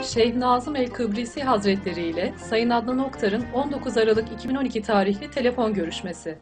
Şeyh Nazım el-Kıbrisi Hazretleri ile Sayın Adnan Oktar'ın 19 Aralık 2012 tarihli telefon görüşmesi.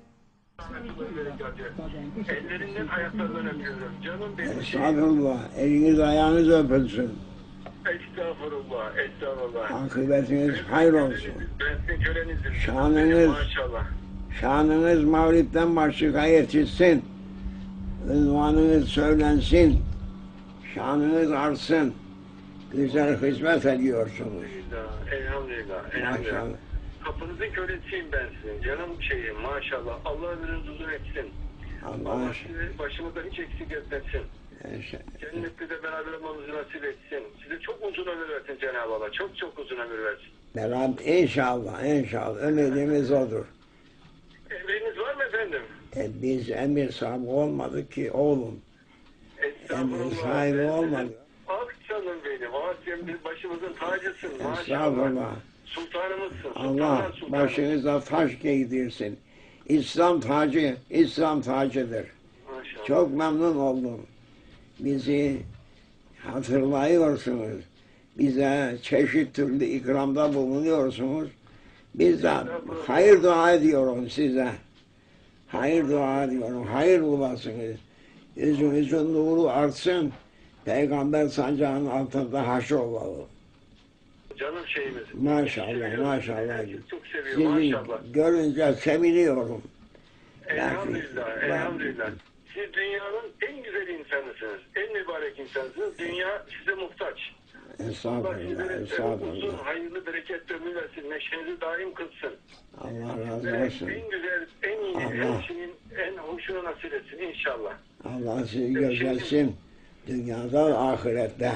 Ellerinden ayaklarından öpüyorum. Canım benim. Estağfurullah. Eliniz ayağınız öpülsün. Estağfurullah. Estağfurullah. Akıbetiniz hayır olsun. Ben sizin kölenizim. Şanınız, maşallah. şanınız mağripten başlığa yetişsin. Ünvanınız söylensin. Şanınız artsın. Güzel hizmet ediyorsunuz. Elhamdülillah. Maşallah. Kapınızın kölesiyim ben sizin. Canım şeyim maşallah. Allah ömrünüzü uzun etsin. Allah sizi başımızdan hiç eksik etmesin. Cennette de beraber olmamızı nasip etsin. Size çok uzun ömür versin Cenab-ı Allah. Çok çok uzun ömür versin. Beraber inşallah. Ümidimiz odur. Emriniz var mı efendim? Biz emir sahibi olmadık ki oğlum. Emir sahibi olmadık. Ah canım benim. Ah sen bir başımızın tacısın. Maşallah. Estağfurullah. Sultanımızsın. Allah başınıza taş giydirsin. İslam tacıdır. Maşallah. Çok memnun oldum. Bizi hatırlıyorsunuz. Bize çeşit türlü ikramda bulunuyorsunuz. Biz de hayır dua ediyorum size. Hayır dua ediyorum. Hayır bulasınız. Yüzünüzün nuru artsın. Peygamber sancağının altında haşr olalım. Canım şeyimiz. Maşallah. Çok seviyorum Sizi maşallah. görünce seviniyorum. Elhamdülillah. Siz dünyanın en güzel insanısınız. En mübarek insansınız. Dünya size muhtaç. Estağfurullah. Uzun, hayırlı, bereketli ömür versin. Neşenizi daim kılsın. Allah razı olsun. En güzel, en iyi, her şeyin en hoşuna nasip etsin inşallah. Allah sizi gözetsin. Dünyada, ahirette.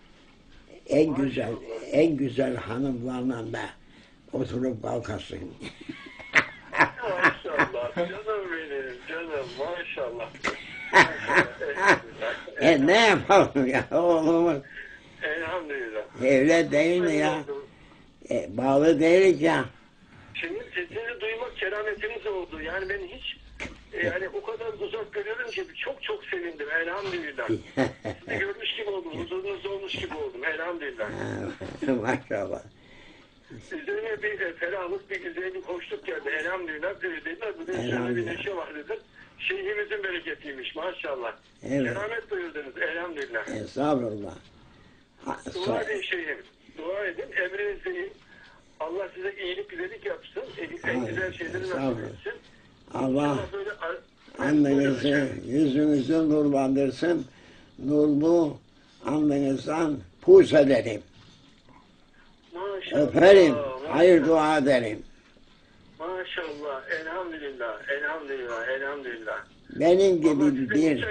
En güzel hanımlarla da oturup kalkasın. Maşallah. Canım benim. Canım. Maşallah. Ne yapalım ya oğlumuz? Elhamdülillah. Evlat değil mi ya? Bağlı değiliz ya. Şimdi sesinizi duymak kerametiniz oldu. Yani ben hiç yani o kadar uzak görüyorum ki çok çok sevindim. Elhamdülillah. Sizi görmüş gibi oldum. Huzurunuzda olmuş gibi oldum. Elhamdülillah. Maşallah. Üzerine bir ferahlık, bir güzellik, hoşluk geldi. Elhamdülillah. Dediler bugün üzerine bir neşe var dediler. Şeyhimizin bereketiymiş maşallah. Evet. Keramet duyurdunuz. Elhamdülillah. Estağfurullah. Dua edin şeyhim. Dua edin. Emrinizdeyim. Allah size iyilik, güzellik yapsın. En güzel şeyleri nasip etsin. Allah annenizi, yüzünüzü nurlandırsın. Nurlu alnınızdan pus ederim. Maşallah. Öperim. Hayır dua ederim. Maşallah. Elhamdülillah. Benim gibi bir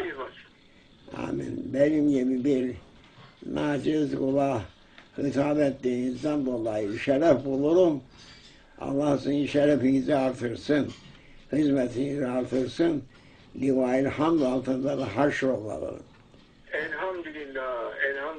benim gibi bir naciz kula hitap ettiğinizden dolayı şeref bulurum. Allah sizin şerefinizi artırsın. Hizmetinizi artırsın. Liva-i hamd altında da haşr olalım. Elhamdülillah.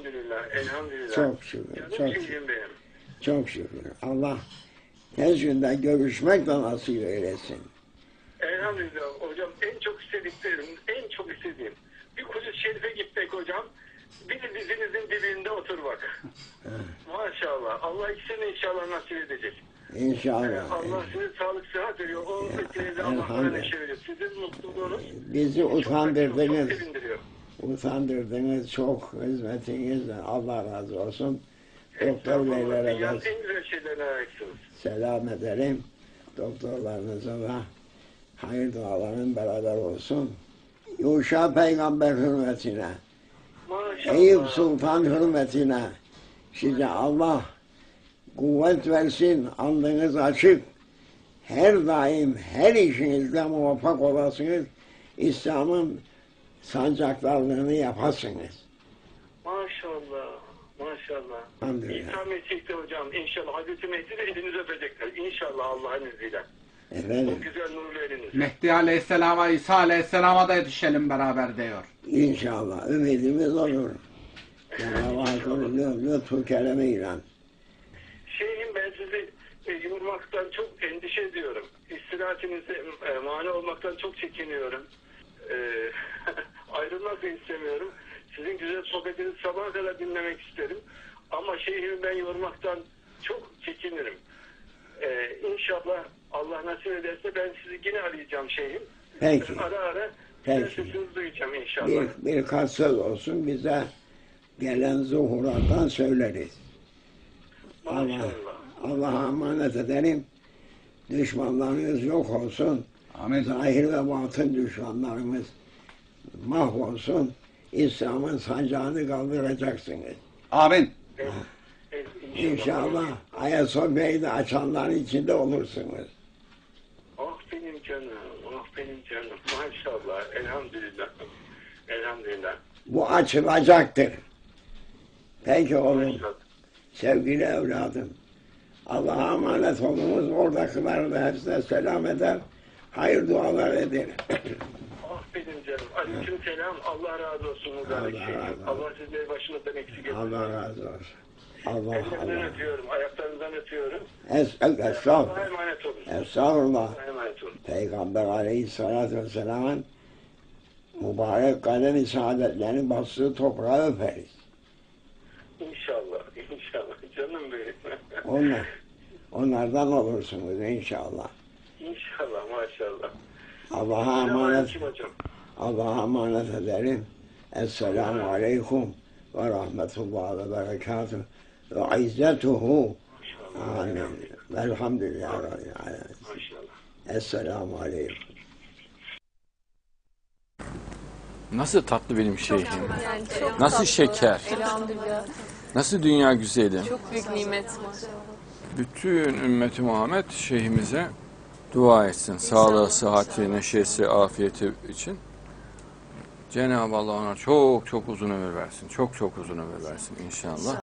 Çok şükür. Benim. Çok şükür. Allah tez günde görüşmek de nasip eylesin. Elhamdülillah hocam en çok istediğim bir Kudüs Şerif'e gitmek hocam. Bir de dizinizin dibinde otur bak. Maşallah. Allah ikisini inşallah nasip edecek. İnşallah. Allah size sağlık sıhhat veriyor. O etkinliğinde Allah'ına neşe veriyor. Sizin mutluluğunuz bizi çok utandırdınız. sevindiriyor. Utandırdınız çok hizmetinizle. Allah razı olsun. Doktor beylere de En güzel şeylerine aitsiniz. selam ederim. Doktorlarınıza da hayır duaların beraber olsun. Yuşa peygamber hürmetine, Maşallah. Eyüp Sultan hürmetine size Allah kuvvet versin, alnınız açık. Her daim her işinizde muvaffak olasınız. İslam'ın sancaklarlığını yapasınız. Maşallah. İsa Mesih'te hocam. İnşallah Hazreti Mehdi de elinizi öpecekler. İnşallah Allah'ın izniyle. Efendim? O güzel nurlu eliniz. Mehdi Aleyhisselam'a, İsa Aleyhisselam'a da yetişelim beraber diyor. İnşallah. Ümidimiz olur. Cenab-ı Hakk'ın lütfu keremiyle. Şeyhim ben sizi yormaktan çok endişe ediyorum. İstirahatinize mani olmaktan çok çekiniyorum. Ayrılmak da istemiyorum. Sizin güzel sohbetinizi sabaha kadar dinlemek isterim. Ama şeyhimi ben yormaktan çok çekinirim. İnşallah Allah nasip ederse ben sizi yine arayacağım şeyhim. Peki. Ara ara Peki. sesinizi duyacağım inşallah. Birkaç söz olsun bize gelen zuhurattan söyleriz. Maşallah. Allah'a emanet edelim. Düşmanlarınız yok olsun. Amin. Zahir ve batın düşmanlarımız mahvolsun. İslam'ın sancağını kaldıracaksınız. Amin. İnşallah Ayasofya'yı da açanların içinde olursunuz. Ah benim canım, ah benim canım. Maşallah, elhamdülillah. Elhamdülillah. Bu açılacaktır. Peki oğlum, Maşallah. sevgili evladım. Allah'a emanet olunuz. Oradakileri de hepsine selam eder. Hayır dualar eder. Ah benim canım. Aleyküm selam. Allah razı olsun mübarek Allah şeyhim. razı olsun. Allah sizleri başımızdan eksik etmesin. Allah razı olsun. Allah Ellerinden Allah. öpüyorum, ayaklarınızdan öpüyorum. Estağfurullah. Allah'a emanet olun. Estağfurullah. Allah'a emanet olun. Peygamber Aleyhisselatü Vesselam'ın mübarek kalem-i saadetlerini bastığı toprağı öperiz. İnşallah, inşallah. Canım benim. Onlardan olursunuz inşallah. İnşallah, maşallah. Allah'a emanet, Selamünaleyküm hocam. Allah'a emanet ederim. Esselamu aleyküm ve rahmetullah ve berekatuhu ve izzetuhu. Maşallah. Amin. Velhamdülillah. Rabbil alemin. Maşallah. Esselamu aleyküm. Nasıl tatlı benim şeyhim. Yani çok Nasıl tatlı. şeker. Elhamdülillah. Nasıl dünya güzeli. Çok büyük nimet maşallah. Bütün ümmeti Muhammed şeyhimize dua etsin. Sağlığı, sıhhati, neşesi, afiyeti için. Cenab-ı Allah ona çok çok uzun ömür versin. Çok çok uzun ömür versin inşallah.